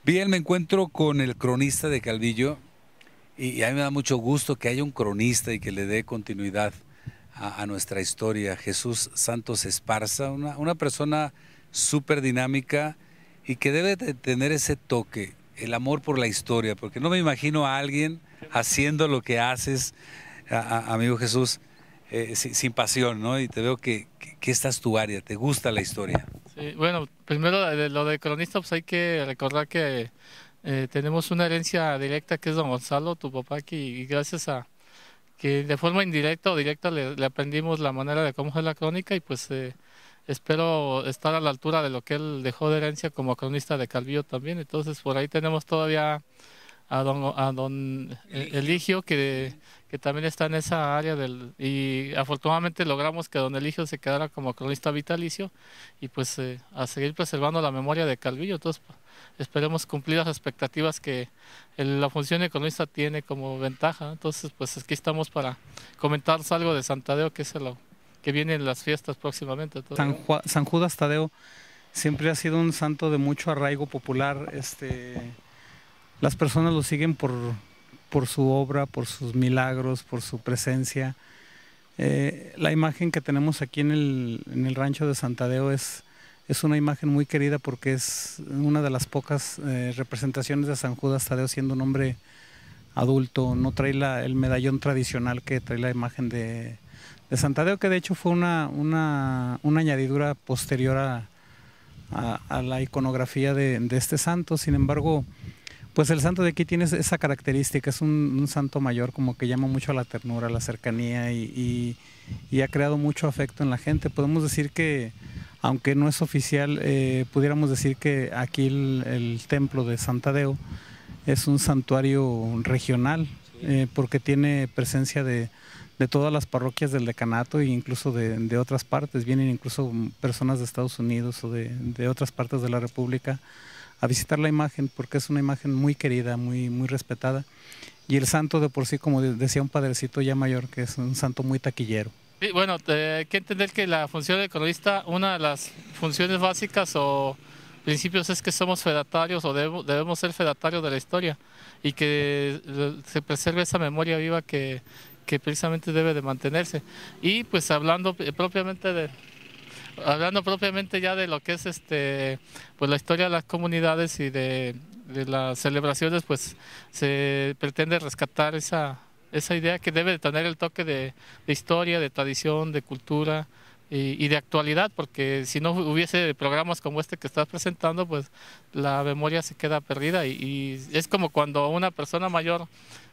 Bien, me encuentro con el cronista de Calvillo y a mí me da mucho gusto que haya un cronista y que le dé continuidad a nuestra historia. Jesús Santos Esparza, una persona súper dinámica y que debe de tener ese toque, el amor por la historia, porque no me imagino a alguien haciendo lo que haces, amigo Jesús, sin pasión, ¿no? Y te veo que esta es tu área, te gusta la historia. Sí, bueno, primero lo de cronista, pues hay que recordar que tenemos una herencia directa que es don Gonzalo, tu papá, aquí, y gracias a que de forma indirecta o directa le aprendimos la manera de cómo es la crónica y pues espero estar a la altura de lo que él dejó de herencia como cronista de Calvillo también. Entonces por ahí tenemos todavía a don Eligio, que también está en esa área y afortunadamente logramos que don Eligio se quedara como cronista vitalicio y pues a seguir preservando la memoria de Calvillo. Entonces esperemos cumplir las expectativas que la función de cronista tiene como ventaja. Entonces pues aquí estamos para comentar algo de San Tadeo, que es lo que viene en las fiestas próximamente. Entonces, San Judas Tadeo siempre ha sido un santo de mucho arraigo popular. Las personas lo siguen por su obra, por sus milagros, por su presencia. La imagen que tenemos aquí en el rancho de San Tadeo es una imagen muy querida porque es una de las pocas representaciones de San Judas Tadeo siendo un hombre adulto. No trae el medallón tradicional que trae la imagen de San Tadeo, que de hecho fue una añadidura posterior a la iconografía de este santo. Sin embargo, pues el santo de aquí tiene esa característica, es un santo mayor, como que llama mucho a la ternura, a la cercanía y ha creado mucho afecto en la gente. Podemos decir que, aunque no es oficial, pudiéramos decir que aquí el templo de San Tadeo es un santuario regional, porque tiene presencia de todas las parroquias del decanato e incluso de otras partes. Vienen incluso personas de Estados Unidos o de otras partes de la República a visitar la imagen, porque es una imagen muy querida, muy respetada. Y el santo de por sí, como decía un padrecito ya mayor, que es un santo muy taquillero. sí, bueno, hay que entender que la función de cronista, una de las funciones básicas o principios es que somos fedatarios o debemos ser fedatarios de la historia y que se preserve esa memoria viva que precisamente debe de mantenerse. Y pues hablando propiamente ya de lo que es pues la historia de las comunidades y de las celebraciones, pues se pretende rescatar esa idea que debe de tener el toque de historia, de tradición, de cultura y de actualidad, porque si no hubiese programas como este que estás presentando, pues la memoria se queda perdida y es como cuando una persona mayor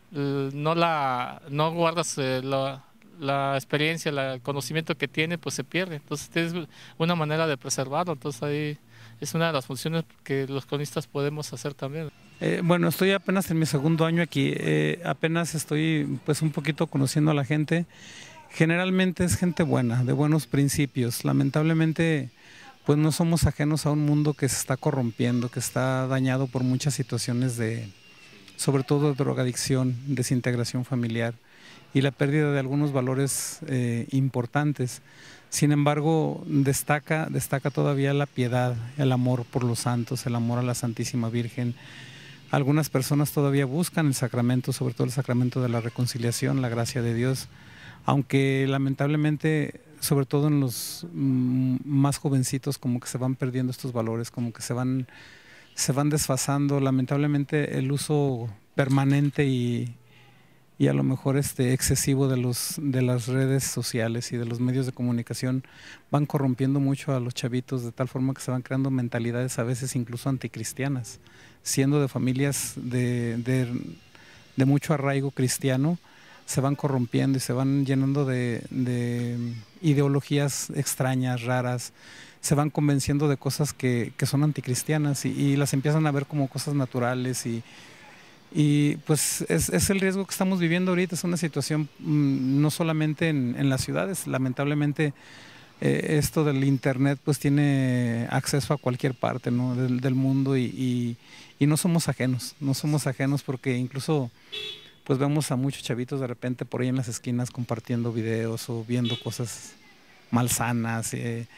no guardas la experiencia, el conocimiento que tiene, pues se pierde. Entonces es una manera de preservarlo. Entonces ahí es una de las funciones que los cronistas podemos hacer también. Bueno, estoy apenas en mi segundo año aquí, apenas estoy pues un poquito conociendo a la gente. Generalmente es gente buena, de buenos principios. Lamentablemente pues no somos ajenos a un mundo que se está corrompiendo, que está dañado por muchas situaciones sobre todo de drogadicción, desintegración familiar y la pérdida de algunos valores importantes. Sin embargo, destaca todavía la piedad, el amor por los santos, el amor a la Santísima Virgen. Algunas personas todavía buscan el sacramento, sobre todo el sacramento de la reconciliación, la gracia de Dios, aunque lamentablemente, sobre todo en los más jovencitos, como que se van perdiendo estos valores, como que se van desfasando. Lamentablemente el uso permanente y a lo mejor excesivo de las redes sociales y de los medios de comunicación van corrompiendo mucho a los chavitos, de tal forma que se van creando mentalidades a veces incluso anticristianas, siendo de familias de mucho arraigo cristiano, se van corrompiendo y se van llenando de ideologías extrañas, raras, se van convenciendo de cosas que son anticristianas y las empiezan a ver como cosas naturales y pues es el riesgo que estamos viviendo ahorita. Es una situación no solamente en las ciudades, lamentablemente esto del internet pues tiene acceso a cualquier parte, ¿no?, del mundo y no somos ajenos porque incluso pues vemos a muchos chavitos de repente por ahí en las esquinas compartiendo videos o viendo cosas malsanas.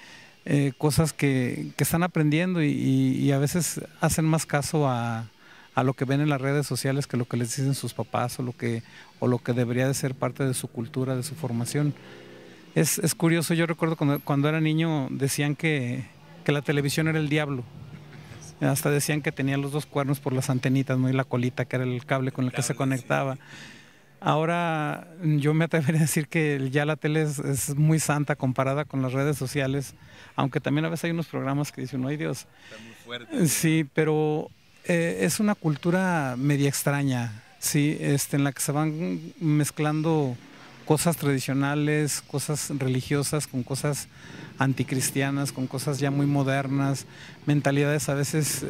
cosas que están aprendiendo y a veces hacen más caso a lo que ven en las redes sociales que lo que les dicen sus papás o lo que debería de ser parte de su cultura, de su formación. Es curioso, yo recuerdo cuando era niño decían que la televisión era el diablo. Hasta decían que tenía los dos cuernos por las antenitas, ¿no? Y la colita, que era el cable con el que se conectaba. Ahora yo me atrevería a decir que ya la tele es muy santa comparada con las redes sociales, aunque también a veces hay unos programas que dicen, ¡ay Dios! Está muy fuerte. Sí, pero es una cultura media extraña, sí, en la que se van mezclando cosas tradicionales, cosas religiosas con cosas anticristianas, con cosas ya muy modernas, mentalidades a veces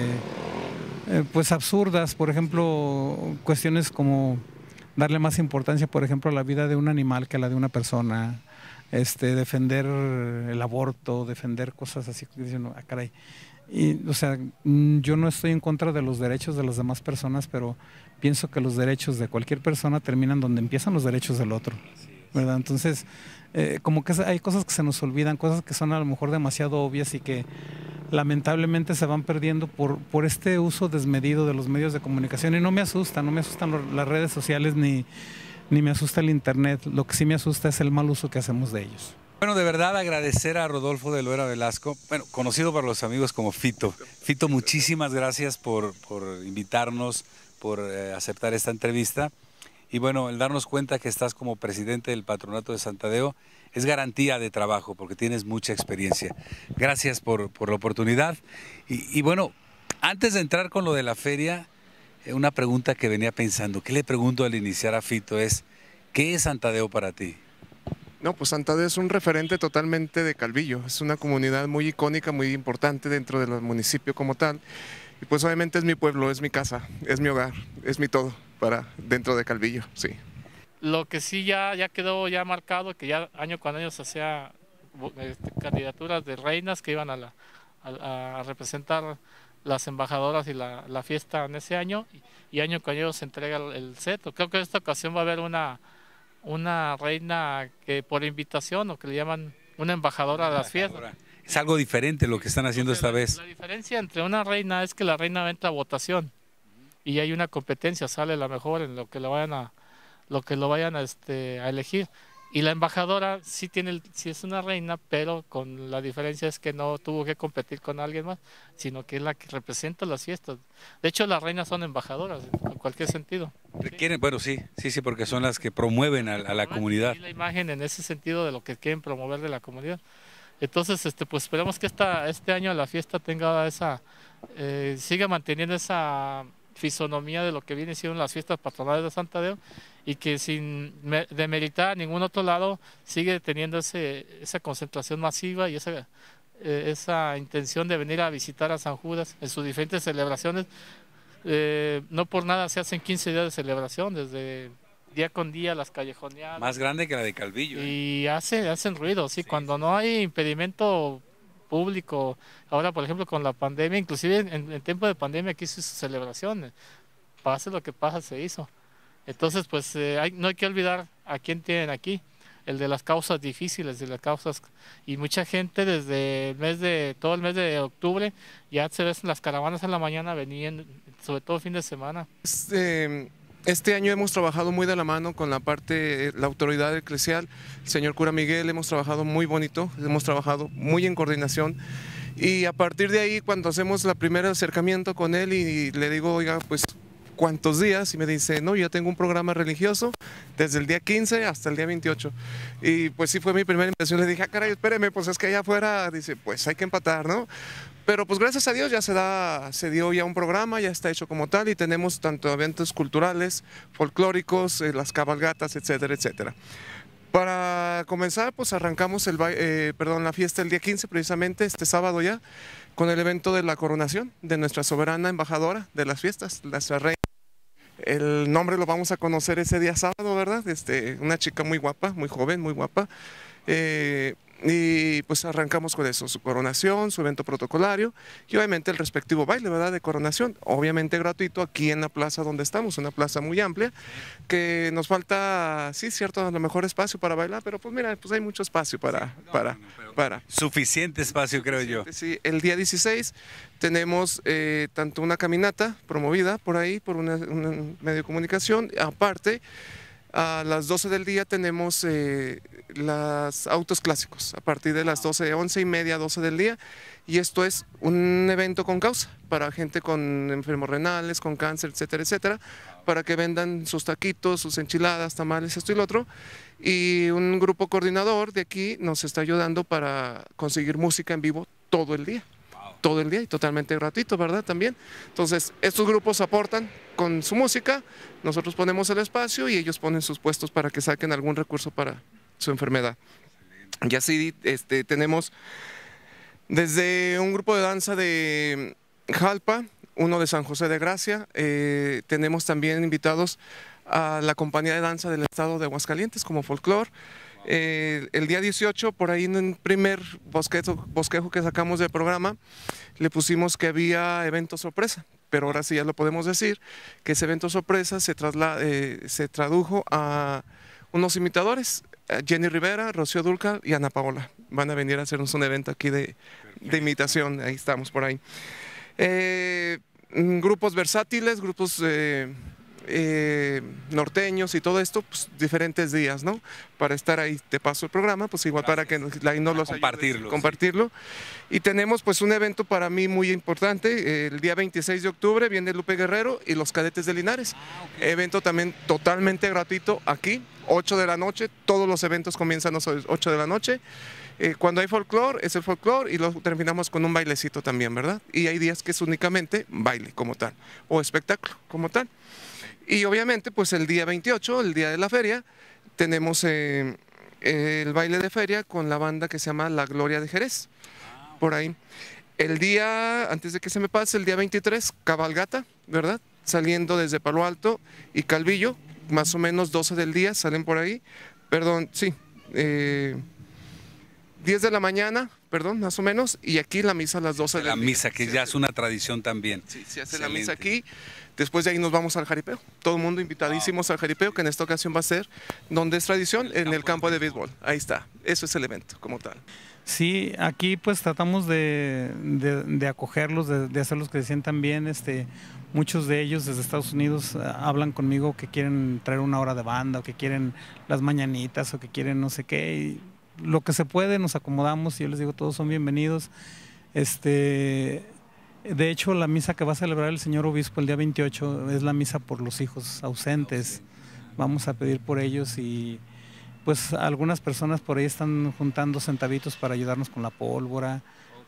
pues absurdas, por ejemplo, cuestiones como darle más importancia, por ejemplo, a la vida de un animal que a la de una persona, defender el aborto, defender cosas así, diciendo, ah, caray. Y, o sea, yo no estoy en contra de los derechos de las demás personas, pero pienso que los derechos de cualquier persona terminan donde empiezan los derechos del otro, ¿verdad? Entonces, como que hay cosas que se nos olvidan, cosas que son a lo mejor demasiado obvias y que lamentablemente se van perdiendo por este uso desmedido de los medios de comunicación. Y no me asustan las redes sociales ni me asusta el internet. Lo que sí me asusta es el mal uso que hacemos de ellos. Bueno, de verdad agradecer a Rodolfo de Loera Velasco, bueno, conocido por los amigos como Fito. Fito, muchísimas gracias por invitarnos, por aceptar esta entrevista. Y bueno, el darnos cuenta que estás como presidente del Patronato de San Tadeo es garantía de trabajo porque tienes mucha experiencia. Gracias por la oportunidad. Y bueno, antes de entrar con lo de la feria, una pregunta que venía pensando, ¿qué le pregunto al iniciar a Fito? ¿Qué es San Tadeo para ti? No, pues San Tadeo es un referente totalmente de Calvillo, es una comunidad muy icónica, muy importante dentro del municipio como tal, y pues obviamente es mi pueblo, es mi casa, es mi hogar, es mi todo para dentro de Calvillo, sí. Lo que sí ya quedó ya marcado, que ya año con año se hacía candidaturas de reinas que iban a representar las embajadoras y la fiesta en ese año, y año con año se entrega el cetro. Creo que en esta ocasión va a haber una reina que por invitación, o que le llaman una embajadora de las fiestas. Es algo diferente lo que están haciendo esta vez. La diferencia entre una reina es que la reina entra a votación y hay una competencia, sale la mejor en lo que lo vayan a elegir. Y la embajadora sí es una reina, pero con la diferencia es que no tuvo que competir con alguien más, sino que es la que representa las fiestas. De hecho, las reinas son embajadoras en cualquier sentido. Requieren, bueno, sí, porque son las que promueven a la comunidad. Y la imagen en ese sentido de lo que quieren promover de la comunidad. Entonces, pues esperamos que este año la fiesta tenga siga manteniendo esa fisonomía de lo que viene siendo las fiestas patronales de San Tadeo, y que sin demeritar a ningún otro lado sigue teniendo esa concentración masiva y esa intención de venir a visitar a San Judas en sus diferentes celebraciones. No por nada se hacen 15 días de celebración, desde día con día las callejoneadas. Más grande que la de Calvillo. Y hacen ruido, sí, cuando no hay impedimento público. Ahora, por ejemplo, con la pandemia, inclusive en tiempo de pandemia aquí se hizo celebraciones. Pase lo que pasa, se hizo. Entonces, pues no hay que olvidar a quién tienen aquí, el de las causas difíciles, de las causas. Y mucha gente desde todo el mes de octubre, ya se ven las caravanas en la mañana, venían, sobre todo fin de semana. Este año hemos trabajado muy de la mano con la autoridad eclesial, el señor cura Miguel, hemos trabajado muy bonito, hemos trabajado muy en coordinación, y a partir de ahí, cuando hacemos el primer acercamiento con él y le digo, oiga, pues ¿cuántos días? Y me dice, no, yo tengo un programa religioso desde el día 15 hasta el día 28. Y pues sí fue mi primera impresión. Le dije, ah, caray, espéreme, pues es que allá afuera, dice, pues hay que empatar, ¿no? Pero pues gracias a Dios ya se dio ya un programa, ya está hecho como tal, y tenemos tanto eventos culturales, folclóricos, las cabalgatas, etcétera, etcétera. Para comenzar, pues arrancamos la fiesta el día 15, precisamente, este sábado ya, con el evento de la coronación de nuestra soberana embajadora de las fiestas, nuestra reina. El nombre lo vamos a conocer ese día sábado, ¿verdad? Una chica muy guapa, muy joven, muy guapa. Y pues arrancamos con eso, su coronación, su evento protocolario y obviamente el respectivo baile, ¿verdad? De coronación, obviamente gratuito aquí en la plaza donde estamos, una plaza muy amplia, que nos falta, sí, cierto, a lo mejor espacio para bailar, pero pues mira, pues hay mucho espacio para. Suficiente espacio, creo yo. Sí, el día 16 tenemos tanto una caminata promovida por ahí, por un medio de comunicación, aparte. A las 12 del día tenemos los autos clásicos, a partir de las 12, 11:30, 12 del día. Y esto es un evento con causa para gente con enfermos renales, con cáncer, etcétera, etcétera, para que vendan sus taquitos, sus enchiladas, tamales, esto y lo otro. Y un grupo coordinador de aquí nos está ayudando para conseguir música en vivo todo el día y totalmente gratuito, ¿verdad? También. Entonces, estos grupos aportan con su música, nosotros ponemos el espacio y ellos ponen sus puestos para que saquen algún recurso para su enfermedad. Y así tenemos desde un grupo de danza de Jalpa, uno de San José de Gracia, tenemos también invitados a la compañía de danza del estado de Aguascalientes como Folklore. El día 18, por ahí en el primer bosquejo que sacamos del programa, le pusimos que había evento sorpresa, pero ahora sí ya lo podemos decir, que ese evento sorpresa se tradujo a unos imitadores, Jenny Rivera, Rocío Dúrcal y Ana Paola. Van a venir a hacernos un evento aquí de imitación, ahí estamos por ahí. Grupos versátiles, grupos norteños y todo esto, pues diferentes días, ¿no? Para estar ahí, te paso el programa, pues igual para que ahí nos los compartirlo. Sí. Y tenemos pues un evento para mí muy importante, el día 26 de octubre viene Lupe Guerrero y los Cadetes de Linares. Okay. Evento también totalmente gratuito aquí, 8 de la noche, todos los eventos comienzan a las 8 de la noche. Cuando hay folclore, es el folclore y lo terminamos con un bailecito también, ¿verdad? Y hay días que es únicamente baile como tal, o espectáculo como tal. Y obviamente, pues el día 28, el día de la feria, tenemos el baile de feria con la banda que se llama La Gloria de Jerez, por ahí. El día, antes de que se me pase, el día 23, cabalgata, ¿verdad? Saliendo desde Palo Alto y Calvillo, más o menos 12 del día, salen por ahí. Perdón, sí, 10 de la mañana, perdón, más o menos, y aquí la misa a las 12 de la La misa, que ya es una tradición también. Sí, se hace la misa aquí. Después de ahí nos vamos al jaripeo. Todo el mundo invitadísimos al jaripeo, que en esta ocasión va a ser, donde es tradición, en el campo de béisbol. Ahí está, eso es el evento como tal. Sí, aquí pues tratamos de acogerlos, de hacerlos que se sientan bien. Muchos de ellos desde Estados Unidos hablan conmigo que quieren traer una hora de banda, o que quieren las mañanitas, o que quieren no sé qué. Y lo que se puede, nos acomodamos y yo les digo, todos son bienvenidos. De hecho, la misa que va a celebrar el señor obispo el día 28 es la misa por los hijos ausentes. Vamos a pedir por ellos y pues algunas personas por ahí están juntando centavitos para ayudarnos con la pólvora.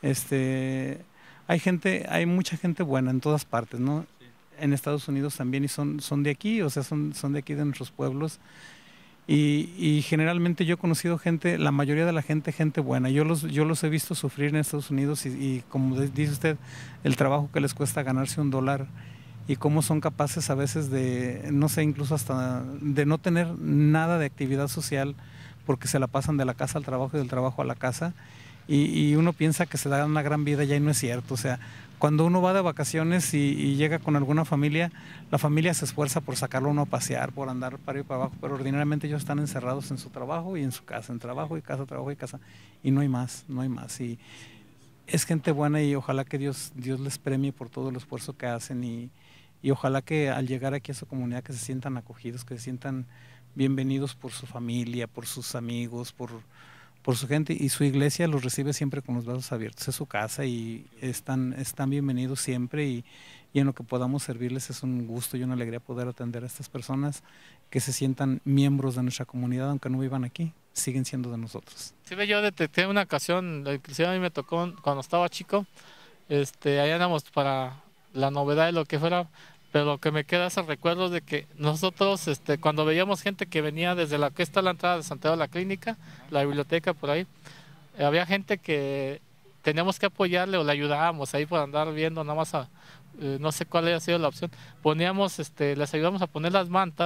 Hay mucha gente buena en todas partes, ¿no? En Estados Unidos también y son de aquí, o sea, son de aquí de nuestros pueblos. Y generalmente yo he conocido gente, la mayoría de la gente buena. Yo los he visto sufrir en Estados Unidos y como dice usted, el trabajo que les cuesta ganarse $1 y cómo son capaces a veces de, no sé, incluso hasta de no tener nada de actividad social porque se la pasan de la casa al trabajo y del trabajo a la casa. Y uno piensa que se da una gran vida ya y no es cierto. O sea, cuando uno va de vacaciones y llega con alguna familia, la familia se esfuerza por sacarlo a uno a pasear, por andar para ir para abajo, pero ordinariamente ellos están encerrados en su trabajo y en su casa, en trabajo y casa, y no hay más. Y es gente buena y ojalá que Dios les premie por todo el esfuerzo que hacen y ojalá que al llegar aquí a su comunidad que se sientan acogidos, que se sientan bienvenidos por su familia, por sus amigos, por su gente, y su iglesia los recibe siempre con los brazos abiertos, es su casa y están bienvenidos siempre y en lo que podamos servirles es un gusto y una alegría poder atender a estas personas que se sientan miembros de nuestra comunidad, aunque no vivan aquí, siguen siendo de nosotros. Sí, yo detecté una ocasión, inclusive a mí me tocó cuando estaba chico, ahí andamos para la novedad de lo que fuera, pero lo que me queda es el recuerdo de que nosotros, cuando veíamos gente que venía desde la que está la entrada de Santiago de la Clínica, la biblioteca por ahí, había gente que teníamos que apoyarle o le ayudábamos ahí por andar viendo nada más no sé cuál haya sido la opción, poníamos, les ayudamos a poner las mantas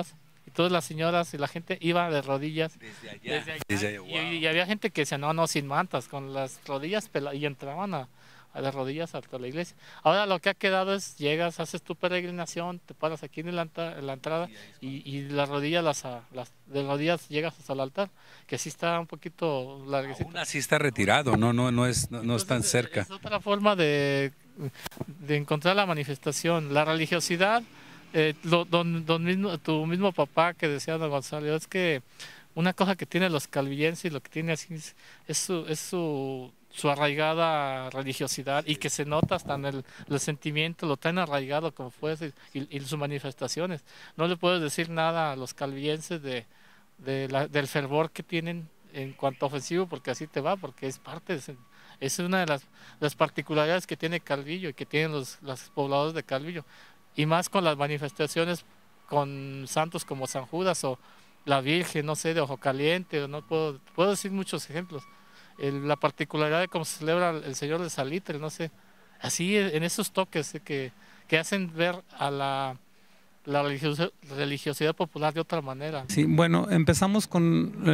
y todas las señoras y la gente iba de rodillas Desde allá, y había gente que decía, no, sin mantas, con las rodillas y entraban a las rodillas hasta la iglesia. Ahora lo que ha quedado es, llegas, haces tu peregrinación, te paras aquí en la entrada y las rodillas, de rodillas llegas hasta el altar, que sí está un poquito larguecito. Aún así está retirado, no es tan cerca. Es otra forma de encontrar la manifestación. La religiosidad, tu mismo papá que decía don Gonzalo, es que una cosa que tiene los calvillenses y lo que tiene así es su arraigada religiosidad y que se nota hasta en el sentimiento, lo tan arraigado como fue y sus manifestaciones. No le puedes decir nada a los calvillenses del fervor que tienen en cuanto a ofensivo, porque así te va, porque es parte es una de las particularidades que tiene Calvillo y que tienen los pobladores de Calvillo, y más con las manifestaciones con santos como San Judas o la Virgen, no sé, de Ojo Caliente, o no puedo decir muchos ejemplos. La particularidad de cómo se celebra el Señor de Salitre, no sé, así en esos toques que hacen ver a la religiosidad popular de otra manera. Sí, bueno, empezamos con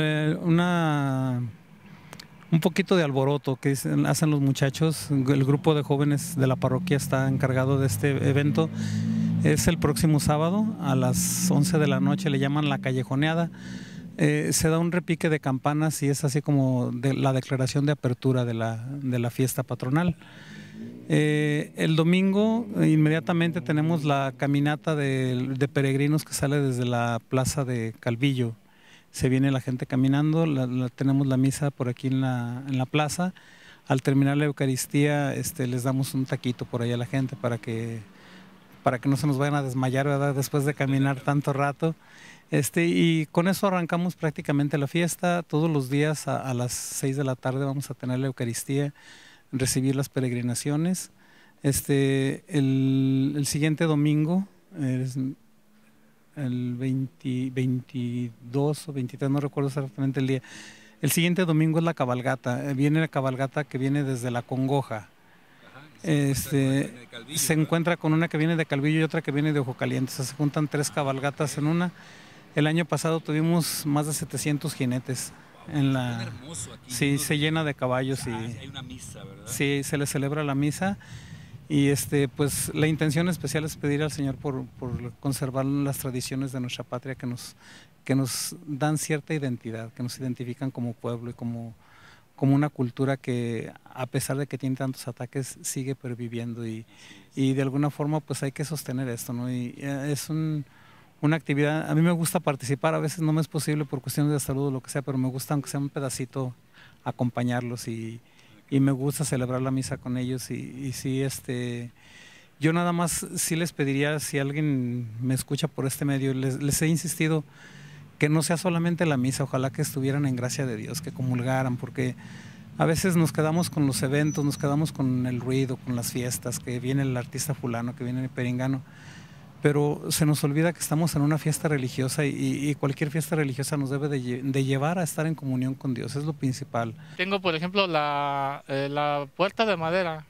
un poquito de alboroto que hacen los muchachos. El grupo de jóvenes de la parroquia está encargado de este evento. Es el próximo sábado a las 11 de la noche, le llaman la callejoneada. Se da un repique de campanas y es así como la declaración de apertura de la fiesta patronal. El domingo inmediatamente tenemos la caminata de peregrinos que sale desde la plaza de Calvillo. Se viene la gente caminando, tenemos la misa por aquí en la plaza. Al terminar la Eucaristía les damos un taquito por ahí a la gente para que no se nos vayan a desmayar, ¿verdad?, después de caminar tanto rato. Y con eso arrancamos prácticamente la fiesta. Todos los días a las 6 de la tarde vamos a tener la Eucaristía, recibir las peregrinaciones. El siguiente domingo, el 22 o 23, no recuerdo exactamente el día. El siguiente domingo es la cabalgata. Viene la cabalgata que viene desde la Congoja. Se encuentra con una que viene de Calvillo y otra que viene de Ojo Caliente. O sea, se juntan 3 cabalgatas en una. El año pasado tuvimos más de 700 jinetes en la. Hermoso aquí, sí, se llena de caballos y hay una misa, ¿verdad? Sí, se le celebra la misa y pues la intención especial es pedir al Señor por conservar las tradiciones de nuestra patria que nos dan cierta identidad, que nos identifican como pueblo y como una cultura que, a pesar de que tiene tantos ataques, sigue perviviendo y de alguna forma pues hay que sostener esto, ¿no? Y es una actividad, a mí me gusta participar, a veces no me es posible por cuestiones de salud o lo que sea, pero me gusta, aunque sea un pedacito, acompañarlos y me gusta celebrar la misa con ellos y sí, yo nada más sí les pediría, si alguien me escucha por este medio, les he insistido que no sea solamente la misa, ojalá que estuvieran en gracia de Dios, que comulgaran, porque a veces nos quedamos con los eventos, nos quedamos con el ruido, con las fiestas, que viene el artista fulano, que viene el perengano, pero se nos olvida que estamos en una fiesta religiosa y cualquier fiesta religiosa nos debe de llevar a estar en comunión con Dios, es lo principal. Tengo, por ejemplo, la puerta de madera,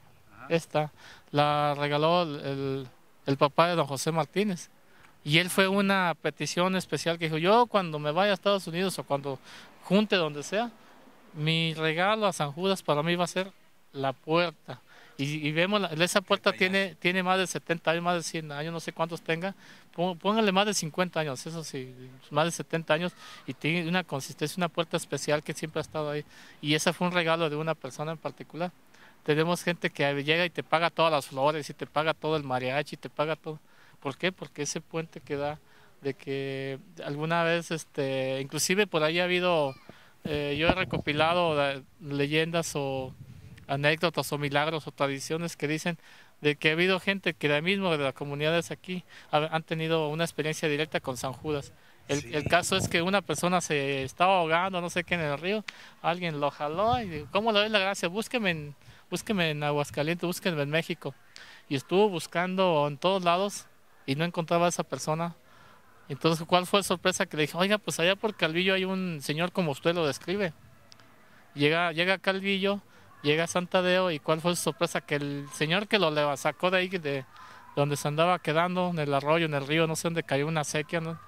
la regaló el papá de don José Martínez. Y él fue una petición especial que dijo, yo cuando me vaya a Estados Unidos o cuando junte donde sea, mi regalo a San Judas para mí va a ser la puerta. Y vemos, esa puerta tiene más de 70 años, más de 100 años, no sé cuántos tenga. Póngale más de 50 años, eso sí, más de 70 años. Y tiene una consistencia, una puerta especial que siempre ha estado ahí. Y ese fue un regalo de una persona en particular. Tenemos gente que llega y te paga todas las flores, y te paga todo el mariachi, y te paga todo. ¿Por qué? Porque ese puente que da, de que alguna vez, inclusive por ahí ha habido, yo he recopilado leyendas o anécdotas o milagros o tradiciones que dicen de que ha habido gente que de mismo de las comunidades aquí han tenido una experiencia directa con San Judas. El caso es que una persona se estaba ahogando, no sé qué, en el río, alguien lo jaló y dijo, ¿cómo le doy la gracia? Búsqueme en Aguascalientes, búsqueme en México. Y estuvo buscando en todos lados y no encontraba a esa persona. Entonces, ¿cuál fue la sorpresa? Que le dije, oiga, pues allá por Calvillo hay un señor como usted lo describe. Llega a Calvillo, llega a San Tadeo, y ¿cuál fue su sorpresa? Que el señor que lo sacó de ahí, de donde se andaba quedando, en el arroyo, en el río, no sé dónde cayó una sequía, ¿no?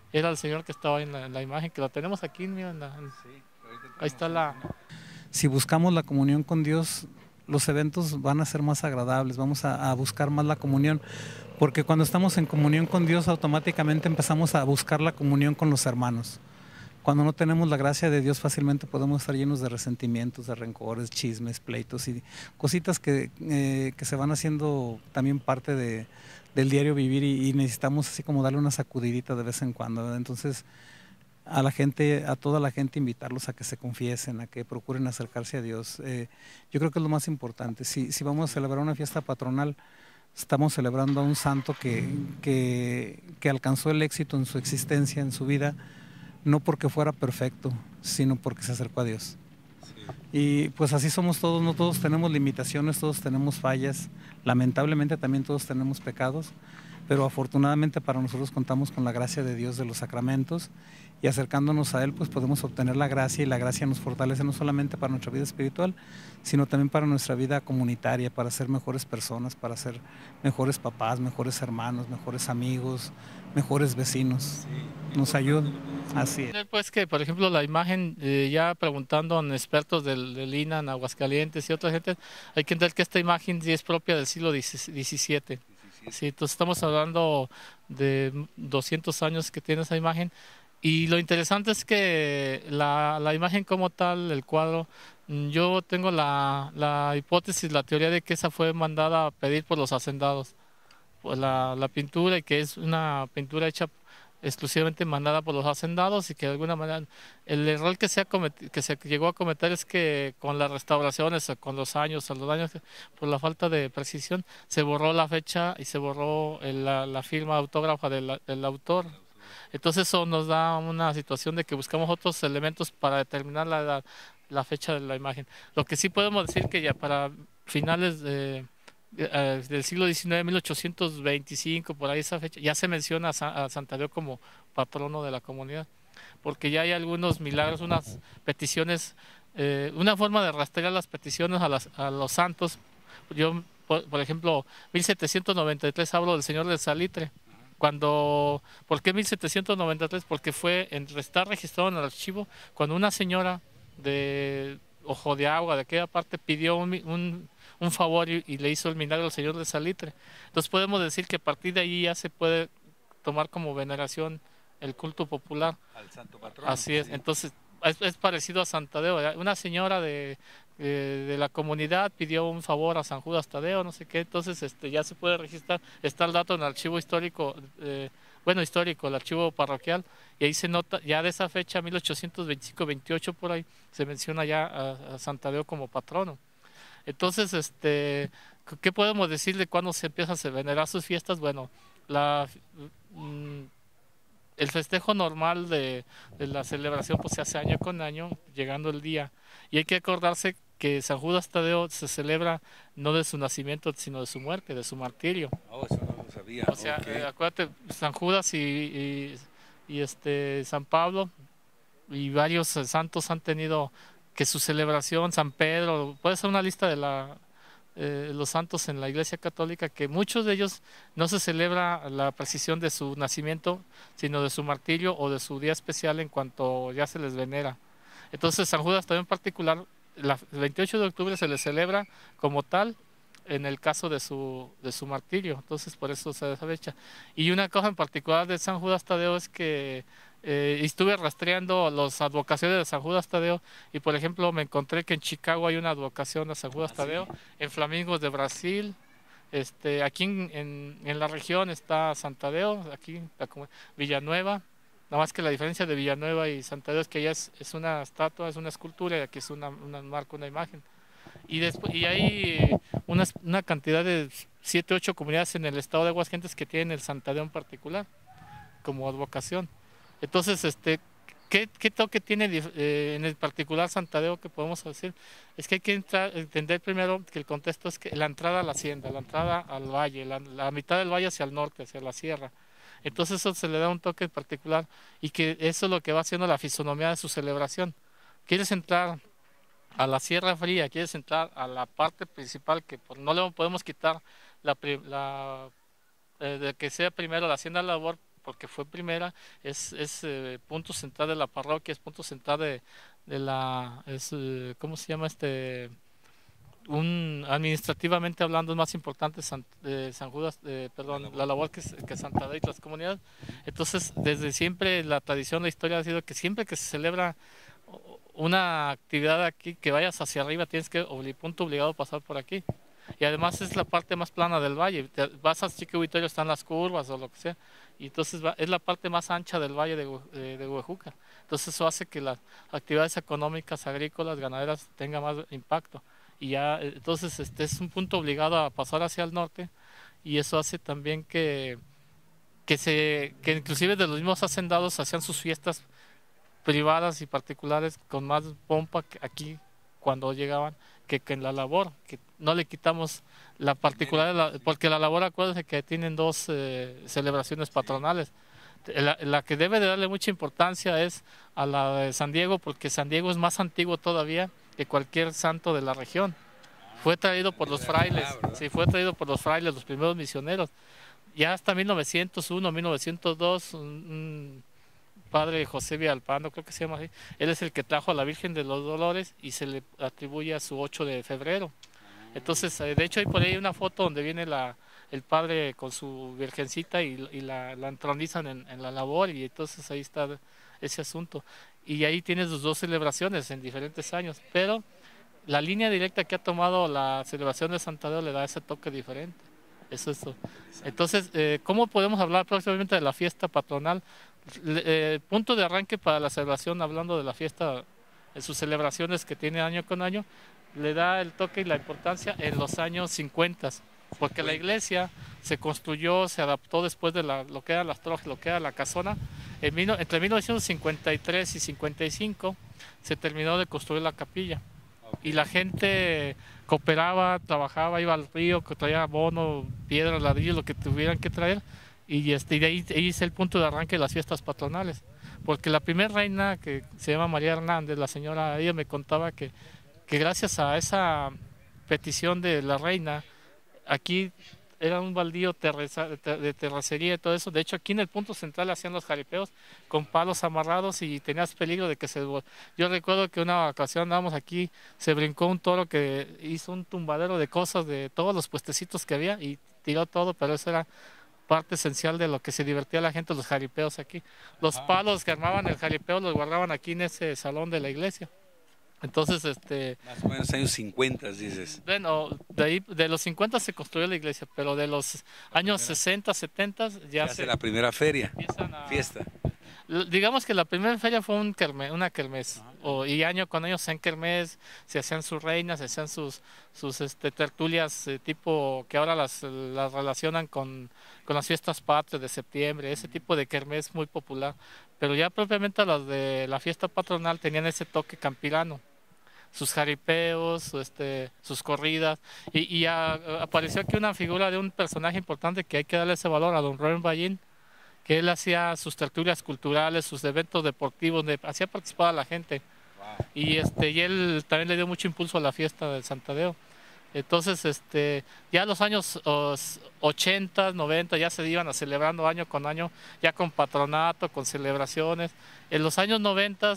era el señor que estaba en la imagen, que lo tenemos aquí, mira, ahí está la... Si buscamos la comunión con Dios, los eventos van a ser más agradables, vamos a buscar más la comunión, porque cuando estamos en comunión con Dios automáticamente empezamos a buscar la comunión con los hermanos. Cuando no tenemos la gracia de Dios fácilmente podemos estar llenos de resentimientos, de rencores, chismes, pleitos y cositas que se van haciendo también parte del diario vivir y necesitamos así como darle una sacudidita de vez en cuando, ¿verdad? Entonces a la gente, a toda la gente invitarlos a que se confiesen, a que procuren acercarse a Dios. Yo creo que es lo más importante. Si vamos a celebrar una fiesta patronal, estamos celebrando a un santo que alcanzó el éxito en su existencia, en su vida, no porque fuera perfecto, sino porque se acercó a Dios. Y pues así somos todos, no todos tenemos limitaciones, todos tenemos fallas, lamentablemente también todos tenemos pecados, pero afortunadamente para nosotros contamos con la gracia de Dios de los sacramentos y acercándonos a Él pues podemos obtener la gracia y la gracia nos fortalece no solamente para nuestra vida espiritual, sino también para nuestra vida comunitaria, para ser mejores personas, para ser mejores papás, mejores hermanos, mejores amigos, mejores vecinos. Nos ayuda. Así es. Pues que, por ejemplo, la imagen, ya preguntando a expertos del INAH, Aguascalientes y otra gente, hay que entender que esta imagen sí es propia del siglo XVII. Sí, entonces estamos hablando de 200 años que tiene esa imagen. Y lo interesante es que la imagen como tal, el cuadro, yo tengo la hipótesis, la teoría de que esa fue mandada a pedir por los hacendados. Pues la pintura, y que es una pintura hecha exclusivamente mandada por los hacendados, y que de alguna manera el error que se llegó a cometer es que con las restauraciones, o con los años, por la falta de precisión, se borró la fecha y se borró la firma autógrafa del autor. Entonces eso nos da una situación de que buscamos otros elementos para determinar la fecha de la imagen. Lo que sí podemos decir que ya para finales del siglo XIX, 1825, por ahí esa fecha, ya se menciona a San Tadeo como patrono de la comunidad, porque ya hay algunos milagros, unas peticiones, una forma de rastrear las peticiones a los santos. Yo, por ejemplo, 1793 hablo del Señor del Salitre. ¿Por qué 1793? Porque está registrado en el archivo cuando una señora de Ojo de Agua, de aquella parte, pidió un favor y le hizo el milagro al Señor del Salitre. Entonces podemos decir que a partir de ahí ya se puede tomar como veneración el culto popular. Al santo patrono. Así es, sí. Entonces es parecido a San Tadeo. Una señora de la comunidad pidió un favor a San Judas Tadeo, no sé qué, entonces ya se puede registrar, está el dato en el archivo histórico, el archivo parroquial, y ahí se nota, ya de esa fecha, 1825-28 por ahí, se menciona ya a San Tadeo como patrono. Entonces, ¿qué podemos decir de cuándo se empiezan a venerar sus fiestas? Bueno, el festejo normal de la celebración pues se hace año con año, llegando el día. Y hay que acordarse que San Judas Tadeo se celebra no de su nacimiento, sino de su muerte, de su martirio. Oh, eso no lo sabía. O sea, okay. Acuérdate, San Judas y San Pablo y varios santos han tenido que su celebración, San Pedro, puede ser una lista de los santos en la Iglesia Católica, que muchos de ellos no se celebra la precisión de su nacimiento, sino de su martirio o de su día especial en cuanto ya se les venera. Entonces San Judas también en particular, el 28 de octubre se le celebra como tal en el caso de su martirio, entonces por eso se fecha. Y una cosa en particular de San Judas Tadeo es que estuve rastreando las advocaciones de San Judas Tadeo y por ejemplo me encontré que en Chicago hay una advocación a San Judas Tadeo, sí. En Flamingos de Brasil, aquí en la región está San Tadeo, aquí Villanueva, nada más que la diferencia de Villanueva y San Tadeo es que allá es una estatua, es una escultura, y aquí es una marca, una imagen. Y hay una cantidad de 7 u 8 comunidades en el estado de Aguascalientes que tienen el San Tadeo en particular como advocación. Entonces, ¿qué toque tiene en el particular San Tadeo que podemos decir? Es que hay que entender primero que el contexto es que la entrada a la hacienda, la entrada al valle, la mitad del valle hacia el norte, hacia la sierra. Entonces eso se le da un toque particular y que eso es lo que va haciendo la fisonomía de su celebración. ¿Quieres entrar a la Sierra Fría, quieres entrar a la parte principal que no le podemos quitar de que sea primero la hacienda labor porque fue primera, es punto central de la parroquia, es punto central de la, ¿cómo se llama administrativamente hablando es más importante San Judas, perdón, la labor que Santa Adela y las comunidades. Entonces, desde siempre la tradición, la historia ha sido que siempre que se celebra una actividad aquí, que vayas hacia arriba, tienes que, punto obligado, pasar por aquí. Y además es la parte más plana del valle. Vas a Chico Vittorio, están las curvas o lo que sea, y entonces es la parte más ancha del valle de Huejuca. Entonces eso hace que las actividades económicas, agrícolas, ganaderas tengan más impacto. Y ya, entonces es un punto obligado a pasar hacia el norte, y eso hace también que inclusive de los mismos hacendados hacían sus fiestas privadas y particulares con más pompa que aquí cuando llegaban que en la labor, que no le quitamos la particularidad, porque la labor, acuérdense que tienen dos celebraciones patronales. La que debe de darle mucha importancia es a la de San Diego, porque San Diego es más antiguo todavía que cualquier santo de la región. Fue traído por los frailes, sí, fue traído por los frailes, los primeros misioneros. Ya hasta 1901, 1902, un padre José Villalpando, creo que se llama así, él es el que trajo a la Virgen de los Dolores y se le atribuye a su 8 de febrero. Entonces, de hecho, hay por ahí una foto donde viene el padre con su virgencita y la entronizan en la labor, y entonces ahí está ese asunto. Y ahí tienes las dos celebraciones en diferentes años, pero la línea directa que ha tomado la celebración de Santa Adela le da ese toque diferente. Eso. Entonces, ¿cómo podemos hablar próximamente de la fiesta patronal? Punto de arranque para la celebración, hablando de la fiesta, en sus celebraciones que tiene año con año, le da el toque y la importancia en los años 50, porque la iglesia se construyó, se adaptó después de lo que eran las trojes, lo que era la casona. Entre 1953 y 55 se terminó de construir la capilla, y la gente cooperaba, trabajaba, iba al río, que traía abono, piedras, ladrillos, lo que tuvieran que traer, y de ahí es el punto de arranque de las fiestas patronales, porque la primera reina, que se llama María Hernández, la señora, ella me contaba que gracias a esa petición de la reina, aquí era un baldío de terracería y todo eso. De hecho, aquí en el punto central hacían los jaripeos con palos amarrados y tenías peligro de que Yo recuerdo que una ocasión andábamos aquí, se brincó un toro que hizo un tumbadero de cosas de todos los puestecitos que había y tiró todo, pero eso era parte esencial de lo que se divertía la gente, los jaripeos aquí. Los palos que armaban el jaripeo los guardaban aquí en ese salón de la iglesia. Entonces, más o menos años 50, dices. Bueno, de los 50 se construyó la iglesia, pero de los años 60, 70 ya se la primera feria, fiesta. Digamos que la primera feria fue una kermés, y año con año se hacían kermés, se hacían sus reinas, se hacían sus tertulias tipo que ahora las relacionan con las fiestas patrias de septiembre, ese tipo de kermés muy popular. Pero ya propiamente las de la fiesta patronal tenían ese toque campirano, sus jaripeos, sus corridas, y apareció aquí una figura de un personaje importante que hay que darle ese valor, a don Rubén Ballín, que él hacía sus tertulias culturales, sus eventos deportivos, donde hacía participar a la gente. Wow. Y él también le dio mucho impulso a la fiesta del Santadeo. Entonces, ya los años 80, 90 ya se iban celebrando año con año, ya con patronato, con celebraciones. En los años 90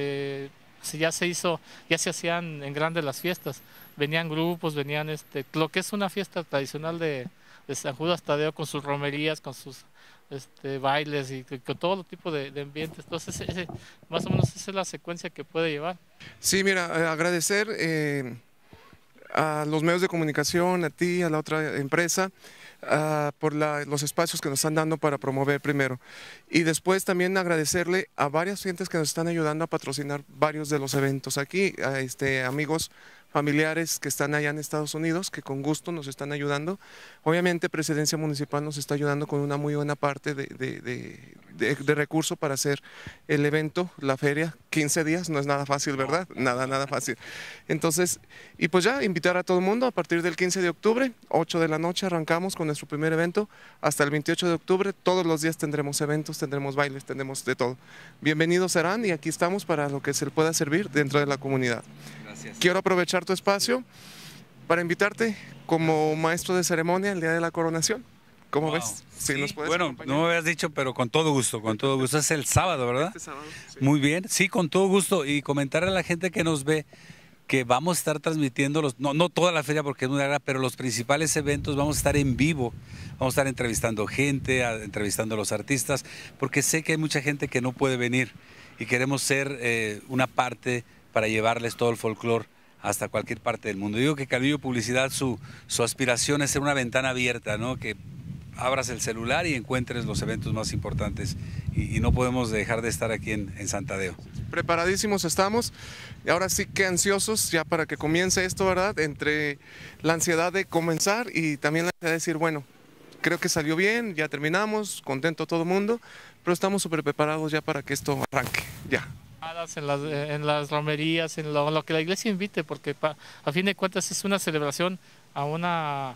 ya se hacían en grande las fiestas. Venían grupos, venían lo que es una fiesta tradicional de San Judas Tadeo, con sus romerías, con sus bailes y con todo tipo de ambientes. Entonces, más o menos esa es la secuencia que puede llevar. Sí, mira, agradecer a los medios de comunicación, a ti, a la otra empresa, por los espacios que nos están dando para promover primero. Y después también agradecerle a varias gentes que nos están ayudando a patrocinar varios de los eventos aquí, a amigos, familiares que están allá en Estados Unidos, que con gusto nos están ayudando. Obviamente Presidencia Municipal nos está ayudando con una muy buena parte de recurso para hacer el evento, la feria. 15 días, no es nada fácil, ¿verdad? Nada fácil. Entonces, y pues ya, invitar a todo el mundo a partir del 15 de octubre, 8 de la noche arrancamos con nuestro primer evento, hasta el 28 de octubre, todos los días tendremos eventos, tendremos bailes, tendremos de todo. Bienvenidos serán, y aquí estamos para lo que se le pueda servir dentro de la comunidad. Gracias. Quiero aprovechar tu espacio para invitarte como maestro de ceremonia el día de la coronación. ¿Cómo Wow. ves? Sí, ¿Nos puedes bueno, acompañar? no me habías dicho, pero con todo gusto, con todo gusto. Es el sábado, ¿verdad? Este sábado, sí. Muy bien, sí, con todo gusto. Y comentar a la gente que nos ve que vamos a estar transmitiendo no toda la feria porque es muy larga, pero los principales eventos vamos a estar en vivo, vamos a estar entrevistando gente, entrevistando a los artistas, porque sé que hay mucha gente que no puede venir y queremos ser una parte para llevarles todo el folclore hasta cualquier parte del mundo. Digo que Calvillo Publicidad, su aspiración es ser una ventana abierta, ¿no? Que abras el celular y encuentres los eventos más importantes y no podemos dejar de estar aquí en Santadeo. Preparadísimos estamos y ahora sí que ansiosos ya para que comience esto, ¿verdad? Entre la ansiedad de comenzar y también la ansiedad de decir, bueno, creo que salió bien, ya terminamos, contento todo el mundo, pero estamos súper preparados ya para que esto arranque, ya. En las romerías, en lo que la iglesia invite, porque a fin de cuentas es una celebración a una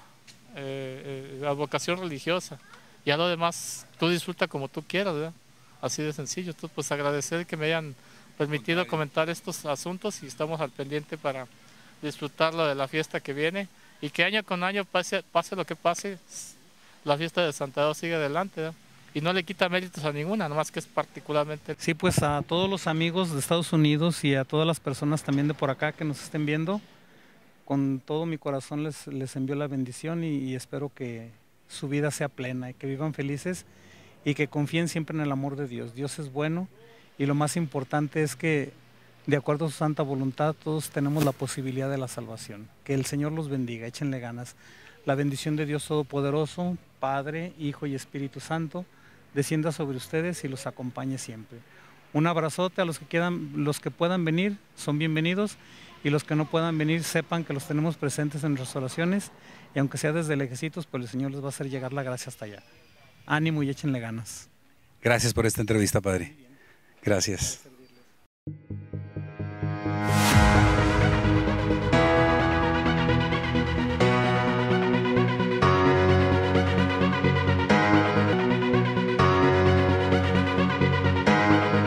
advocación religiosa. Ya lo demás, tú disfruta como tú quieras, ¿verdad? Así de sencillo. Entonces, pues agradecer que me hayan permitido comentar estos asuntos y estamos al pendiente para disfrutarlo de la fiesta que viene y que año con año, pase lo que pase, la fiesta de Santadeo sigue adelante, ¿verdad? Y no le quita méritos a ninguna, nomás que es particularmente. Sí, pues a todos los amigos de Estados Unidos y a todas las personas también de por acá que nos estén viendo, con todo mi corazón les envío la bendición y espero que su vida sea plena y que vivan felices y que confíen siempre en el amor de Dios. Dios es bueno y lo más importante es que de acuerdo a su santa voluntad todos tenemos la posibilidad de la salvación. Que el Señor los bendiga, échenle ganas. La bendición de Dios Todopoderoso, Padre, Hijo y Espíritu Santo, descienda sobre ustedes y los acompañe siempre. Un abrazote a los que puedan venir, son bienvenidos, y los que no puedan venir sepan que los tenemos presentes en nuestras oraciones y aunque sea desde lejecitos, pues el Señor les va a hacer llegar la gracia hasta allá. Ánimo y échenle ganas. Gracias por esta entrevista, padre. Gracias.